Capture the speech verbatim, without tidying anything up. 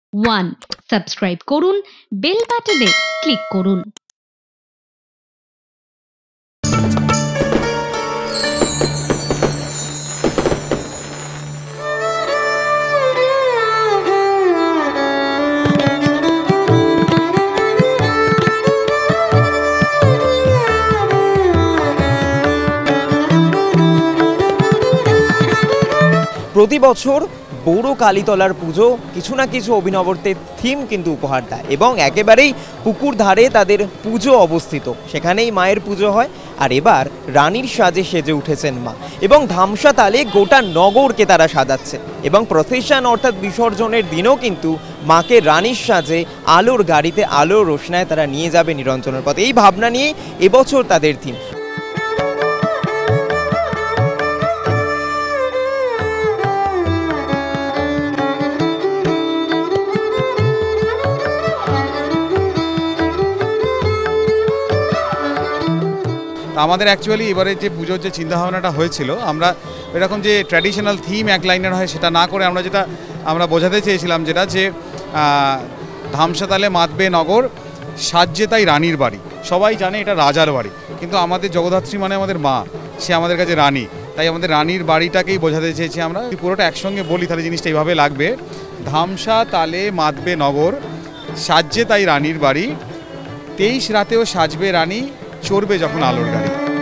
One subscribe করুন, bell বাটনে click করুন। প্রতি বছর বড় কালীতলার পুজো কিছু না কিছু অভিনবত্বের থিম কিন্তু উপহার দেয় এবং একেবারেই পুকুর ধারে তাদের পুজো অবস্থিত, সেখানেই মায়ের পুজো হয়। আর এবার রানীর সাজে সেজে উঠেছেন মা এবং ধামসা তালে গোটা নগরকে তারা সাজাচ্ছে এবং প্রসেশন অর্থাৎ বিসর্জনের দিনও কিন্তু মাকে রানীর সাজে আলোর গাড়িতে আলোর রোশনায় তারা নিয়ে যাবে নিরঞ্জনের পথে। এই ভাবনা নিয়ে এবছর তাদের থিম। আমাদের অ্যাকচুয়ালি এবারে যে পুজোর যে চিন্তাভাবনাটা হয়েছিল, আমরা এরকম যে ট্র্যাডিশনাল থিম এক লাইনের হয় সেটা না করে আমরা যেটা আমরা বোঝাতে চেয়েছিলাম যেটা যে ধামসা তালে মাতবে নগর, সাজ্যে তাই রানীর বাড়ি। সবাই জানে এটা রাজার বাড়ি, কিন্তু আমাদের জগদ্ধাত্রী মানে আমাদের মা, সে আমাদের কাছে রানী, তাই আমাদের রানীর বাড়িটাকেই বোঝাতে চেয়েছি আমরা। পুরোটা একসঙ্গে বলি তাহলে জিনিসটা এইভাবে লাগবে, ধামসা তালে মাতবে নগর, সাজ্যে তাই রানীর বাড়ি, তেইশ রাতেও সাজবে রানী, চড়বে যখন আলোর গাড়ি।